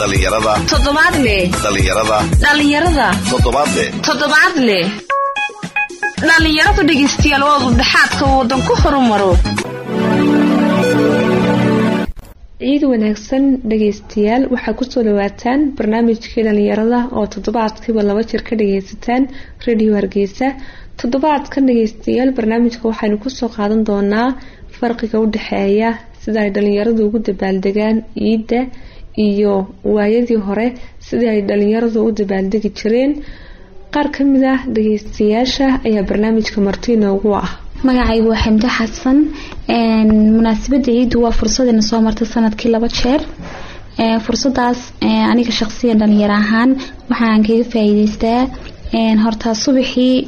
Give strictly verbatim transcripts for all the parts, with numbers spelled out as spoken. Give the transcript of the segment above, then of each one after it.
dhalinyarada toddobaadle dhalinyarada dhalinyarada toddobaadle toddobaadle dhalinyarada dhageystayaal oo dhaxaadka wadan ku horumaro ciid wanaagsan dhageystayaal waxa ku soo dhawaataan barnaamijka dhalinyarada oo toddobaadkiiba laba jeer ka dhageysataan Radio Hargeysa. toddobaadkan dhageystayaal barnaamijka waxaanu ku soo qaadan doonaa farqiga u dhaxeeya sida ay dhalinyaradu ugu dabaaldegaan ciidda iyo waayadii hore sida ay dhalinyaradu u dabaaldegi jireen. qaar kamid ah dhageystayaasha ayaa barnaamijka martiina ugu ah. magacaygu waa Xamdi Xasan. een munaasabada ciidu waa fursad in soo martay sanadkii laba jeer. ee fursadaas aniga shakhsiyan dhalinyaro ahaan waxaan kaga faa'iideystaa een horta subaxii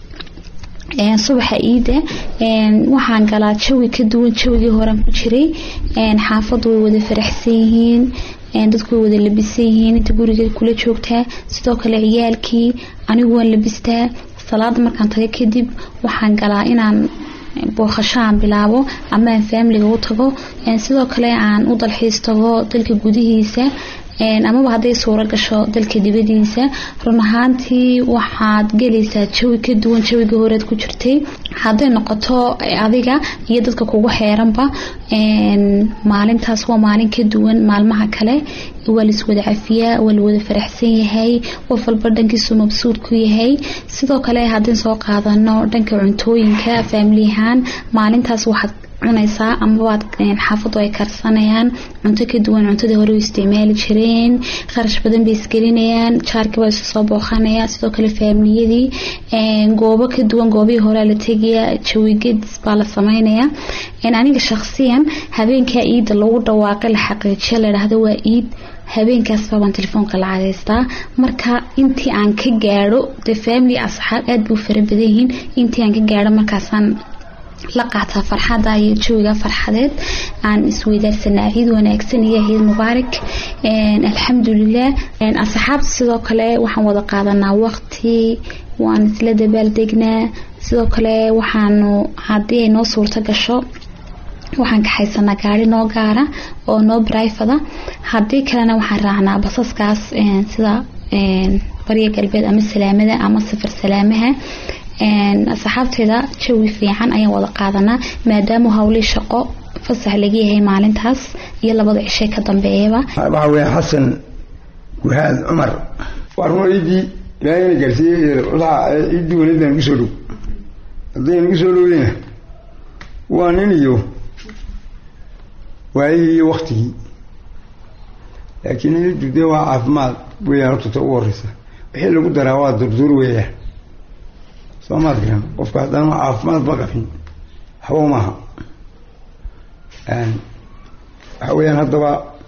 een subaxa ciida een waxaan galaa jawi ka duwan jawigii hore ku jiray. een xaafadu way wada faraxsan yihiin, een dadku wada labisan yihiin, inta guriga kula joogtaa, sidoo kale ciyaalkii anigu waan labistaa. salaad markaan tago kadib waxaan galaa inaan booqashaan bilaabo ama aan family u tago, een sidoo kale aan u dalxiis tago dalka gudihiisa een ama haday suura gasho dalka dibadiisa. run ahaantii waxaad galaysaa jawi ka duwan jawigii hore ku jirtay haday noqoto adiga iyo dadka kugu xeeranba. een maalintaas waa maalin ka duwan maalmaha kale, waa la iswada cafiyaa, waa la wada faraxsan yahay, qof walba dhankiisu mabsuud ku yahay. sidoo kale hadii soo qaadano dhanka cuntooyinka family ahaan maalintaas waxaad cunaysaa ama waad xaafadu ay karsanayaan cunto ka duwan cuntada hore u isticmaali jireen. kharash badan bay isgelinayaan, jaarka way soo booqanayaan, sidoo kale familiyadii een goobo ka duwan goobii hore la tagaya, jawigid baa la sameeynaya. een aniga shakhsiyan habeenka ciida lagu dhawaaqay la xaqiijiyo la yiraahdo waa ciid, habeenkaas baan telefoonka la cadeystaa. marka intii aan ka gaaro the family asxaab aad buu fara badan yihiin, intii aan ka gaaro markaasaan la qaata farxada iyo jawiga farxadeed aan isweydaarsanaa ciid wanaagsan iyo ciid mubaarak. een alxamdulillah een asxaabta sidoo kale waxaan wada qaadanaa waqti, waan isla dabaaldegnaa. sidoo kale waxaanu hadii ay noo suurta gasho waxaan ka haysanaa gaari noo gaara oo noo private. hadii kalena waxaan raacnaa basaskaas een sida een bariga galbeed ama salaamada ama safar salaamaha. een asxaabteeda jawi fiican ayaan wada qaadanaa maadaama hawli shaqo fasax laga yahay maalintaas iyo labada cishay ka dambeeyaba. waxa weeye Xasan Guhaad Umar warnoydii ilaahay garsiiyay waxa idii walidan ku soo dhow hadii ku soo dhoweyna waa nin iyo waayii waqtigii laakiin idii waa caafimaad way horta u waraysa wixii lagu daraa waa durdur weeyaa Soomaaliya qofka hadaan caafimaad baqafin hawo maaha. een haween hadaba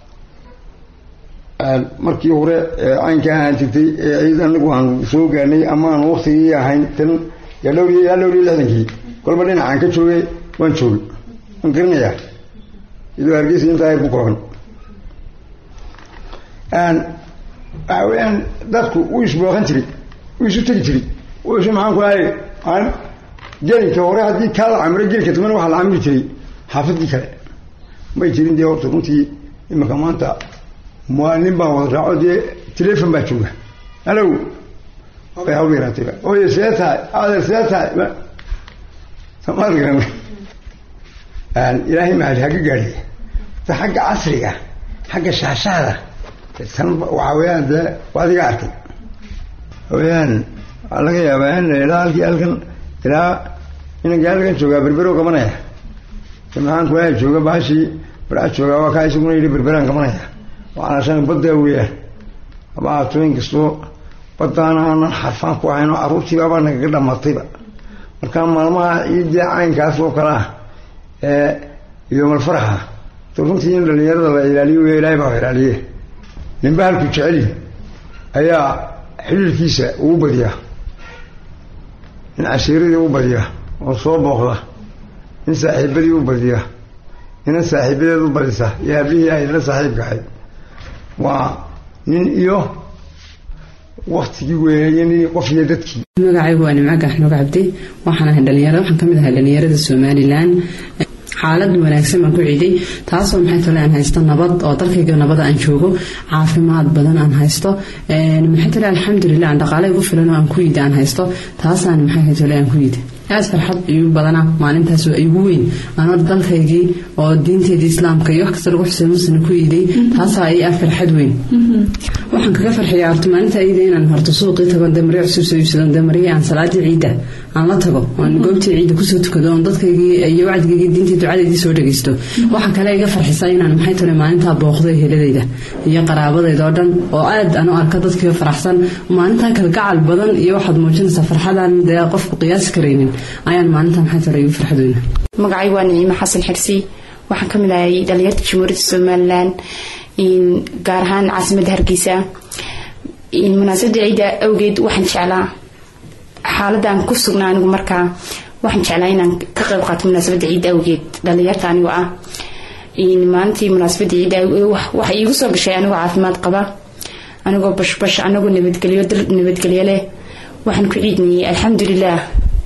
aan markii hore aynka aan jirtay ciidan lagu aan soo gaarnay ama aan waqtigii ahayn tan yalowri yalowri ladankii kolba dhinacaan ka joogay waan joogay aan garanayaa idoo Hargeysa inta ay ku kooban. aan haween dadku u isbooqan jiray u isu tagi jiray وش معاك وعي أنا جالي كوري هذي كلا عمري جالي كتمنى واحد عمري تري حافظني كلا ما يجرين دي وقت كنتي إما كمان تا معلم باو راعي تلفون بتشوفه ألو أبي هاوي راتبه أو يسياسة هذا سياسة سمار كلام أن إلهي ما حاجة قالي ده حاجة عصرية حاجة شاشة سن وعويان ده وهذا قاعد ويان laga yaabaa in ilaalkii halkan ilaa in gaalkan jooga berbero kamanaya samaan ku ay jooga baashi baraad jooga waa ka isaguna yiri berberan kamanaya waana shan badda weeyaa ama atoon kisto badana aan xarfan ku ayno aruurtii baba naga dhamatayba. marka maalmaha ciidda caynkaas oo kala ee iyo mal faraha runtii in dhalinyarada la ilaaliyo Ilaahay baa ilaaliye nin baa ku jecel ayaa xilkiisa uu badiyaa in cashiiradii u badiya oo soo booqda in saaxiibadii u badiya in saaxiibadeedu u badisa yaa bihi ay la saaxiibka ahayd waa nin iyo waqtigii weeyeen qof iyo dadkii. magacaygu waa Nimco Gaxnuug Cabdi, waxaan ahay dhalinyaro waxaan kamid ahay dhalinyarada Somaliland. xaalad wanaagsan aan ku ciiday taasoo maxay tahay aan haysto nabad oo dalkayga nabad aan joogo caafimaad badan aan haysto een maxay tahay alxamdulillah aan dhaqaale ugu filan oo aan ku ciiday aan haysto taasaan maxay tahay aan ku ciiday aas farxad iyo badana maalintaas ay ugu weyn aan dalkaygii oo diinteeda islaamka iyo wax kasta lagu xusuusan ku ciiday taas ay farxad weyn waxaan kaga farxiyaa horta maalinta ciiday inaan horto suuqii tago damriyo cusub soo iibsado damriyo aan salaadii ciida aan la tago aan goobtii ciida ku soo tukado oo dadkaygii iyo wacdigii diintii ducadeedii soo dhageysto waxa kale iga farxisay inaan maxay tahay maalinta booqdo heladayda iyo qaraabadayda oo dhan oo aad aan u arko dadkii faraxsan maalinta kala gacal badan iyo waxaad muujinaysaa farxadan ee qofku qiyaas kareynin ayaan maalinta maxay tahay ugu farxadayna magacay waa Naciima Xasan Xirsi waxaan ka mid ahay dhalinyarada Jamhuuriyadda Soomaaliland in gaar ahaan caasimadda Hargeysa in munaasabada ciida awgeed waxaan jeclaa xaaladan ku sugnaa anigu markaa waxaan jeclaa inaan ka qayb qaato munaasabada ciida awgeed dhalinyarta anigu ah in maalintii munaasabada ciida waxa iigu soo gashay anigu caafimaad qaba anigoo bashbash anigoo nabadgelyo nabadgelyo leh waxaan ku ciidnay alxamdulillah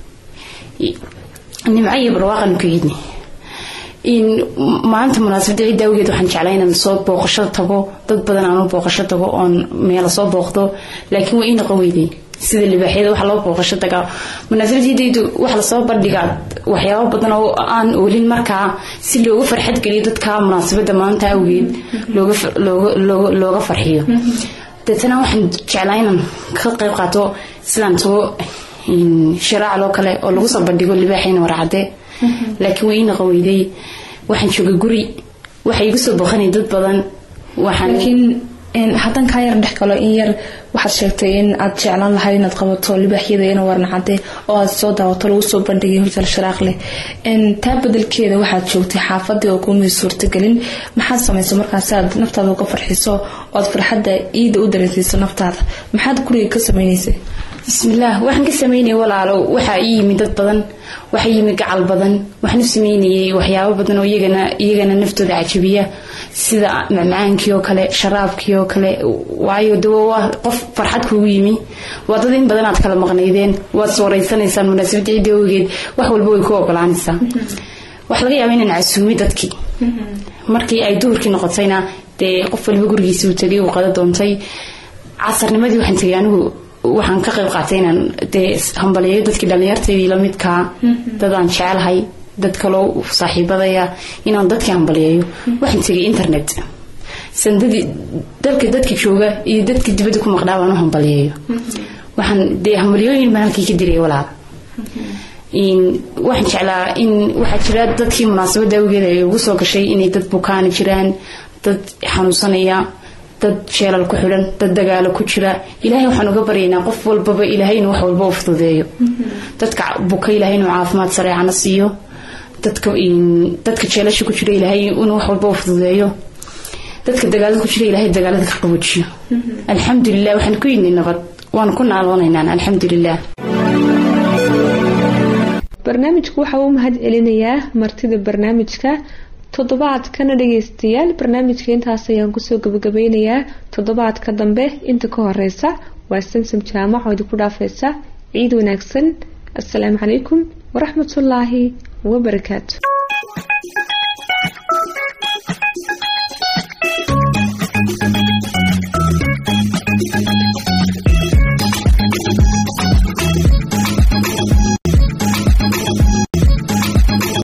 nimcay barwaaqan ku ciidnay in maanta munaasabada ciida awgeed waxaan jeclaa inaan soo booqasho tago dad badan aan booqasho tago oon meel soo booqdo laakiin waa ina qaweyday sida libaaxyada wax loo booqasho taga munaasabadiidu wax la soo bandhigaa waxyaabo badan oo aan oolin markaa si looga farxad geliyo dadka munaasabada maanta awgeed looga looga looga farxiyo dadana waxaan jeclaa inaan ka qayb qaato sidaan soo in shiraac loo kale oo lagu soo bandhigo libaaxayna warcade laakiin way ina qaweyday waxaan joogay guri waxa igu soo booqanay dad badan waxaan laakiin in hadan ka yar dhex galo in yar waxaad sheegtay in aad jeclaan lahayd inaad qabato libaaxyada ina warnacade oo aad soo daawato lagu soo bandhigay hotel shiraaq leh in taa bedelkeeda waxaad joogtay xaafadii oo ku mid suurtagelin maxaad samaysay markaas aad naftaada uga farxiso oo aad farxadda ciida u dareentayso naftaada maxaad guriga ka sameeysay bismillaah waxaan ka sameeyay walaalo waxa ii yimid dad badan waxa ii yimid gacal badan waxaan sameeyay waxyaabo badan oo iyagana iyagana naftooda cajibiya sida macmaankii oo kale sharaabkii oo kale waayo dawo qof farxad kugu yimi wadada in badan aad kala maqnaydeen waad soo reysanaysan munaasabada ciida awgeed wax walba way ku ogolaanaysaa wax laga yaabaa inaan casuumi dadkii markii ay duurkii noqotayna dee qof walba gurigiisa uu tagay uu qada doontay casarnimadii waxaan tagay anigu waxaan ka qayb qaatay inaan dee hambaliyo dadkii dhalinyartaydii la midka dad aan jecelahay dad kaloo saaxiibadaya inaan dadkii hambaliyeeyo waxaan tagay internet sandadii dalka dadkii jooga iyo dadkii dibadda ku maqnaa waan u hambaliyeeyo waxaan dee hambaliyooyin baan halkii ka diray walaal in waxaan jeclaa in waxaa jira dadkii munaasabada awgeed ay ugu soo gashay inay dad bukaan jiraan dad xanuunsanaya dad sheelal ku xiran dad dagaalo ku jira ilaahay waxaan uga baryaynaa qof walba ilaahay inuu wax walba u fududeeyo dadka buka ilaahay inuu caafimaad sareecana siiyo dadka in dadka sheelasha ku jira ilaahay inuu wax walba u fududeeyo dadka dagaalada ku jira ilaahay dagaalada ka qaboojiyo alxamdulillah waxaan ku yidnay nabad waan ku naaloonaynaa alxamdulillah barnaamijku waxa uu mahad celinayaa martida barnaamijka toddobaadkana dhageystayaal barnaamijka intaas ayaan kusoo gabagabeynayaa toddobaadka dambe inta ka horeysa waa samsam jaamac oo ku dhaafaysa ciid wanaagsan assalaamu calaykum waraxmatullaahi wabarakaatu